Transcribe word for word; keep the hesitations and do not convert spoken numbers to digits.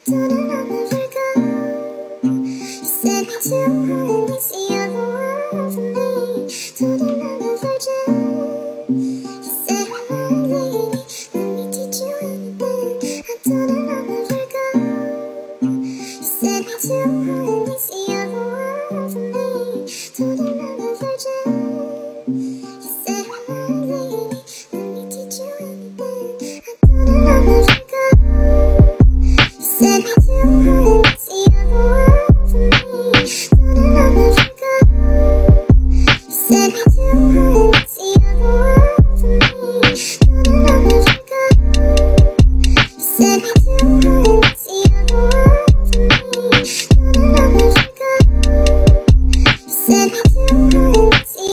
Don't ever go. You said me too, I see